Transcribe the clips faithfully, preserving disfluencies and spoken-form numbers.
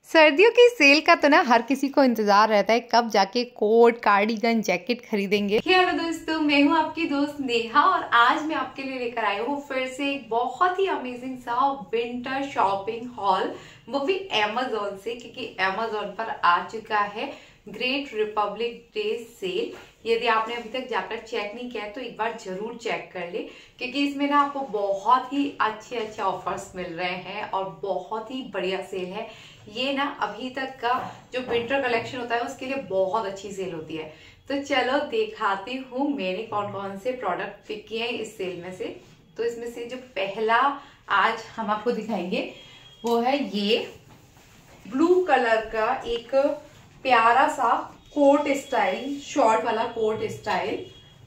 सर्दियों की सेल का तो ना हर किसी को इंतजार रहता है कब जाके कोट कार्डिगन जैकेट खरीदेंगे। हेलो दोस्तों, मैं हूँ आपकी दोस्त नेहा और आज मैं आपके लिए लेकर आई हूँ फिर से एक बहुत ही अमेजिंग सा विंटर शॉपिंग हॉल, वो भी अमेजोन से, क्योंकि अमेजोन पर आ चुका है ग्रेट रिपब्लिक डे सेल। यदि आपने अभी तक जाकर चेक नहीं किया है तो एक बार जरूर चेक कर ले, क्योंकि इसमें ना आपको बहुत ही अच्छे अच्छे ऑफर्स मिल रहे हैं और बहुत ही बढ़िया सेल है। ये ना अभी तक का जो विंटर कलेक्शन होता है उसके लिए बहुत अच्छी सेल होती है। तो चलो दिखाती हूँ मैंने कौन कौन से प्रोडक्ट पिक किए हैं इस सेल में से। तो इसमें से जो पहला आज हम आपको दिखाएंगे वो है ये ब्लू कलर का एक प्यारा सा कोट स्टाइल, शॉर्ट वाला कोट स्टाइल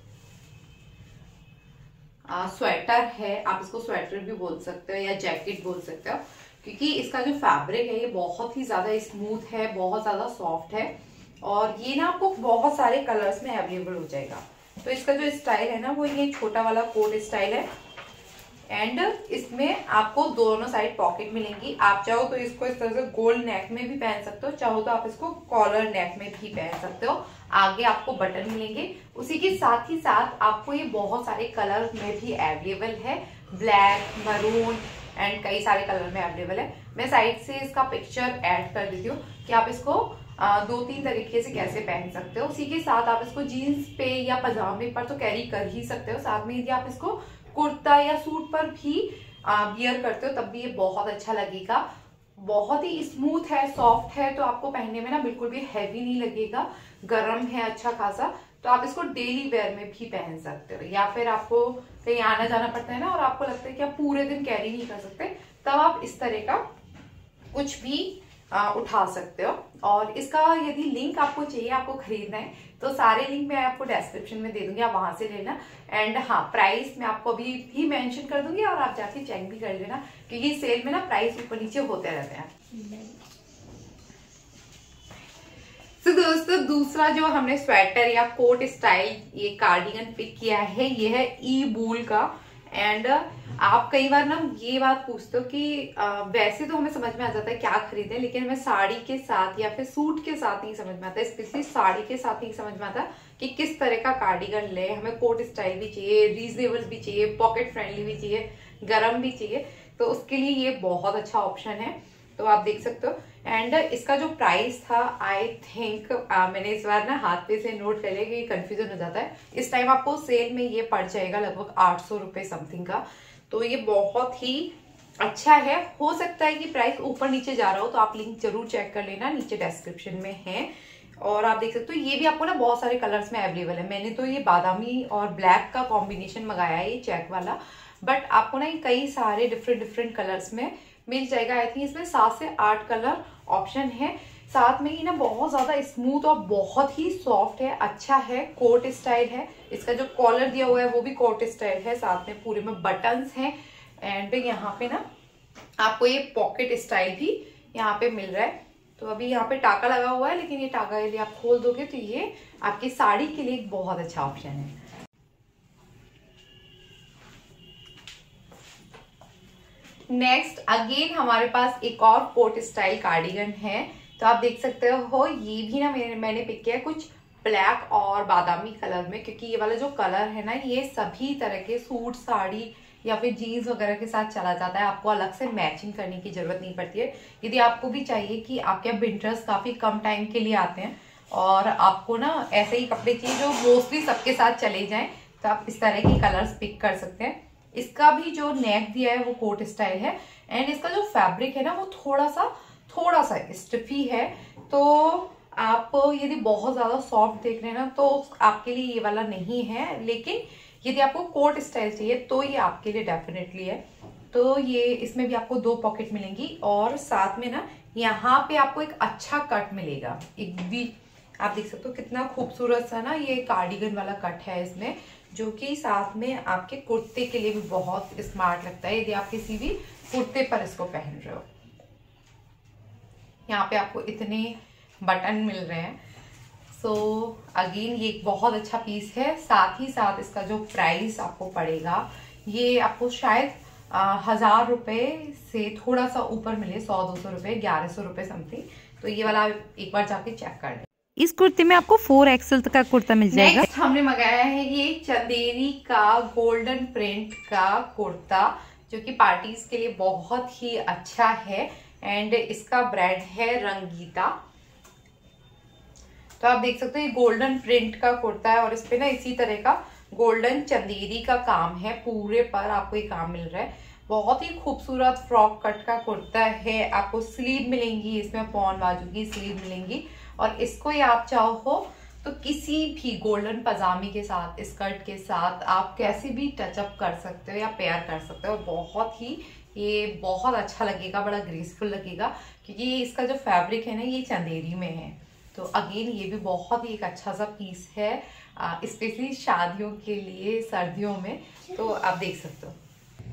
स्वेटर है। आप इसको स्वेटर भी बोल सकते हो या जैकेट बोल सकते हो, क्योंकि इसका जो फैब्रिक है ये बहुत ही ज्यादा स्मूथ है, बहुत ज्यादा सॉफ्ट है और ये ना आपको बहुत सारे कलर्स में अवेलेबल हो जाएगा। तो इसका जो स्टाइल है ना वो ये छोटा वाला कोट स्टाइल है एंड इसमें आपको दोनों साइड पॉकेट मिलेंगी। आप चाहो तो इसको इस तरह से गोल्ड नेक में भी पहन सकते हो, चाहो तो आप इसको कॉलर नेक में भी पहन सकते हो। आगे आपको बटन मिलेंगे, उसी के साथ ही साथ आपको ये बहुत सारे कलर में भी अवेलेबल है, ब्लैक, मरून एंड कई सारे कलर में अवेलेबल है। मैं साइड से इसका पिक्चर ऐड कर देती हूँ कि आप इसको आ, दो तीन तरीके से कैसे पहन सकते हो। उसी के साथ आप इसको जीन्स पे या पजामे पर तो कैरी कर ही सकते हो, साथ में यदि आप इसको कुर्ता या सूट पर भी वियर करते हो तब भी ये बहुत अच्छा लगेगा। बहुत ही स्मूथ है, सॉफ्ट है, तो आपको पहनने में ना बिल्कुल भी हैवी नहीं लगेगा, गर्म है अच्छा खासा। तो आप इसको डेली वेयर में भी पहन सकते हो, या फिर आपको कहीं आना जाना पड़ता है ना और आपको लगता है कि आप पूरे दिन कैरी नहीं कर सकते, तब आप इस तरह का कुछ भी आ, उठा सकते हो। और इसका यदि लिंक आपको चाहिए, आपको खरीदना है, तो सारे लिंक मैं आपको डिस्क्रिप्शन में दे दूंगी, आप वहां से लेना। एंड हाँ, प्राइस मैं आपको अभी भी मेंशन कर दूंगी और आप जाके चेक भी कर लेना, क्योंकि सेल में ना प्राइस ऊपर नीचे होते रहते हैं। तो दोस्तों दूसरा जो हमने स्वेटर या कोट स्टाइल ये कार्डिगन पिक किया है ये है ई बूल का। एंड आप कई बार ना ये बात पूछते हो कि आ, वैसे तो हमें समझ में आ जाता है क्या खरीदें, लेकिन हमें साड़ी के साथ या फिर सूट के साथ नहीं समझ में आता, स्पेशली साड़ी के साथ नहीं समझ में आता कि किस तरह का कार्डिगन ले। हमें कोट स्टाइल भी चाहिए, रीजनेबल भी चाहिए, पॉकेट फ्रेंडली भी चाहिए, गर्म भी चाहिए, तो उसके लिए ये बहुत अच्छा ऑप्शन है। तो आप देख सकते हो। एंड इसका जो प्राइस था आई थिंक मैंने इस बार ना हाथ पे से नोट कर लिया कि कंफ्यूजन हो जाता है। इस टाइम आपको सेल में ये पड़ जाएगा लगभग आठ सौ रुपए समथिंग का। तो ये बहुत ही अच्छा है। हो सकता है कि प्राइस ऊपर नीचे जा रहा हो, तो आप लिंक जरूर चेक कर लेना, नीचे डिस्क्रिप्शन में है। और आप देख सकते हो ये भी आपको ना बहुत सारे कलर्स में अवेलेबल है। मैंने तो ये बादामी और ब्लैक का कॉम्बिनेशन मंगाया है, ये चेक वाला, बट आपको ना कई सारे डिफरेंट डिफरेंट कलर्स में मिल जाएगा। आई थिंक इसमें सात से आठ कलर ऑप्शन है। साथ में ही ना बहुत ज्यादा स्मूथ और बहुत ही सॉफ्ट है, अच्छा है, कोट स्टाइल है। इसका जो कॉलर दिया हुआ है वो भी कोट स्टाइल है, साथ में पूरे में बटन्स हैं। एंड यहाँ पे ना आपको ये पॉकेट स्टाइल भी यहाँ पे मिल रहा है। तो अभी यहाँ पे टाका लगा हुआ है, लेकिन ये टाका यदि आप खोल दोगे तो ये आपकी साड़ी के लिए एक बहुत अच्छा ऑप्शन है। नेक्स्ट अगेन हमारे पास एक और कोट स्टाइल कार्डिगन है। तो आप देख सकते हो ये भी ना मैंने मैंने पिक किया है कुछ ब्लैक और बादामी कलर में, क्योंकि ये वाला जो कलर है ना ये सभी तरह के सूट, साड़ी या फिर जीन्स वगैरह के साथ चला जाता है। आपको अलग से मैचिंग करने की जरूरत नहीं पड़ती है। यदि आपको भी चाहिए कि आपके विंटर्स काफी कम टाइम के लिए आते हैं और आपको ना ऐसे ही कपड़े चाहिए जो मोस्टली सबके साथ चले जाएं, तो आप इस तरह के कलर्स पिक कर सकते हैं। इसका भी जो नेक दिया है वो कोट स्टाइल है एंड इसका जो फैब्रिक है ना वो थोड़ा सा थोड़ा सा स्टिफी है। तो आप यदि बहुत ज्यादा सॉफ्ट देख रहे हैं ना तो आपके लिए ये वाला नहीं है, लेकिन यदि आपको कोट स्टाइल चाहिए तो ये आपके लिए डेफिनेटली है। तो ये इसमें भी आपको दो पॉकेट मिलेंगी और साथ में ना यहाँ पे आपको एक अच्छा कट मिलेगा, एक भी आप देख सकते हो कितना खूबसूरत सा ना ये कार्डिगन वाला कट है इसमें, जो कि साथ में आपके कुर्ते के लिए भी बहुत स्मार्ट लगता है यदि आप किसी भी कुर्ते पर इसको पहन रहे हो। यहाँ पे आपको इतने बटन मिल रहे हैं। सो so, अगेन ये एक बहुत अच्छा पीस है। साथ ही साथ इसका जो प्राइस आपको पड़ेगा ये आपको शायद हजार रुपए से थोड़ा सा ऊपर मिले, सौ दो सौ रुपए, ग्यारह सौ रुपए समथिंग। तो ये वाला एक बार जाके चेक कर लें। इस कुर्ते में आपको फोर एक्सल तक का कुर्ता मिल जाएगा। नेक्स्ट हमने मंगाया है ये चंदेरी का गोल्डन प्रिंट का कुर्ता, जो कि पार्टीज के लिए बहुत ही अच्छा है। एंड इसका ब्रांड है रंगीता। तो आप देख सकते हो ये गोल्डन प्रिंट का कुर्ता है और इस पे ना इसी तरह का गोल्डन चंदेरी का काम है, पूरे पर आपको ये काम मिल रहा है। बहुत ही खूबसूरत फ्रॉक कट का कुर्ता है। आपको स्लीव मिलेंगी, इसमें पॉन बाजू की स्लीव मिलेंगी और इसको ये आप चाहो तो किसी भी गोल्डन पजामी के साथ, स्कर्ट के साथ आप कैसे भी टचअप कर सकते हो या पेयर कर सकते हो। बहुत ही ये बहुत अच्छा लगेगा, बड़ा ग्रेसफुल लगेगा, क्योंकि इसका जो फैब्रिक है ना ये चंदेरी में है। तो अगेन ये भी बहुत ही एक अच्छा सा पीस है, स्पेशली शादियों के लिए सर्दियों में। तो आप देख सकते हो।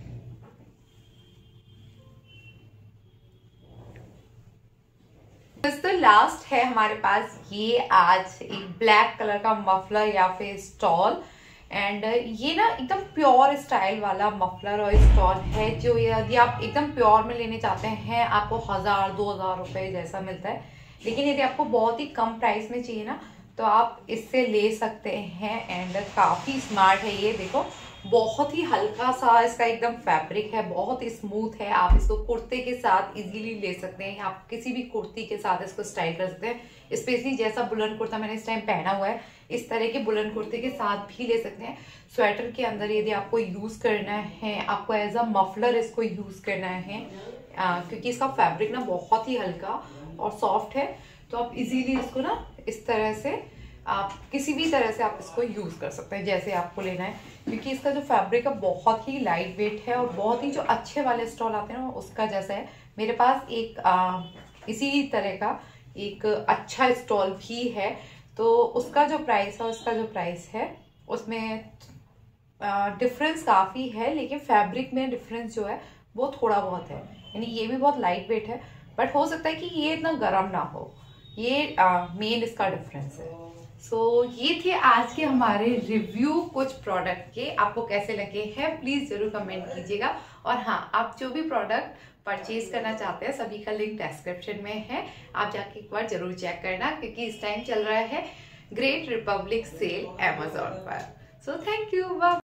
तो लास्ट है हमारे पास ये आज एक ब्लैक कलर का मफलर या फिर स्टॉल। एंड ये ना एकदम प्योर स्टाइल वाला मफलर और स्टॉल है, जो यदि आप एकदम प्योर में लेने चाहते हैं आपको हजार दो हजार रुपए जैसा मिलता है। लेकिन यदि आपको बहुत ही कम प्राइस में चाहिए ना तो आप इससे ले सकते हैं। एंड काफी स्मार्ट है ये, देखो बहुत ही हल्का सा इसका एकदम फैब्रिक है, बहुत ही स्मूथ है। आप इसको कुर्ते के साथ इजीली ले सकते हैं, आप किसी भी कुर्ती के साथ इसको स्टाइल कर सकते हैं। स्पेशली जैसा बुलंद कुर्ता मैंने इस टाइम पहना हुआ है, इस तरह के बुलंद कुर्ते के साथ भी ले सकते हैं। स्वेटर के अंदर यदि आपको यूज करना है, आपको एज अ मफलर इसको यूज करना है, आ, क्योंकि इसका फैब्रिक ना बहुत ही हल्का और सॉफ्ट है। तो आप इजीली इसको ना इस तरह से आप किसी भी तरह से आप इसको यूज कर सकते हैं जैसे आपको लेना है, क्योंकि इसका जो फैब्रिक है बहुत ही लाइट वेट है और बहुत ही जो अच्छे वाले स्टॉल आते हैं ना उसका जैसा है। मेरे पास एक आ, इसी तरह का एक अच्छा स्टॉल भी है, तो उसका जो प्राइस है उसका जो प्राइस है उसमें डिफरेंस काफी है, लेकिन फैब्रिक में डिफरेंस जो है वो थोड़ा बहुत है। यानी ये भी बहुत लाइट वेट है, बट हो सकता है कि ये इतना गर्म ना हो, ये मेन इसका डिफरेंस है। सो so, ये थे आज के हमारे रिव्यू कुछ प्रोडक्ट के। आपको कैसे लगे हैं प्लीज जरूर कमेंट कीजिएगा। और हाँ, आप जो भी प्रोडक्ट परचेज करना चाहते हैं सभी का लिंक डिस्क्रिप्शन में है, आप जाके एक बार जरूर चेक करना, क्योंकि इस टाइम चल रहा है ग्रेट रिपब्लिक सेल अमेजोन पर। So thank you.